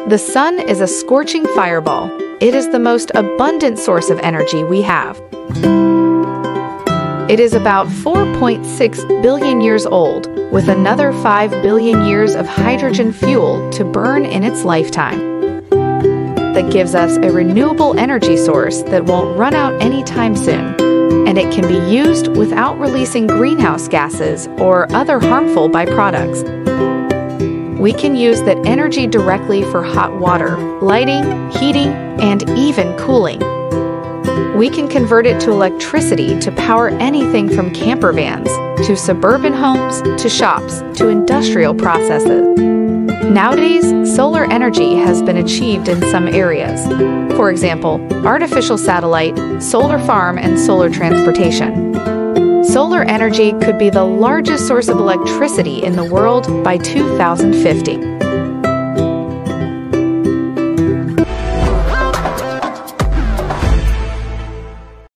The sun is a scorching fireball. It is the most abundant source of energy we have. It is about 4.6 billion years old, with another 5 billion years of hydrogen fuel to burn in its lifetime. That gives us a renewable energy source that won't run out anytime soon, and it can be used without releasing greenhouse gases or other harmful byproducts. We can use that energy directly for hot water, lighting, heating, and even cooling. We can convert it to electricity to power anything from camper vans, to suburban homes, to shops, to industrial processes. Nowadays, solar energy has been achieved in some areas. For example, artificial satellite, solar farm, and solar transportation. Solar energy could be the largest source of electricity in the world by 2050.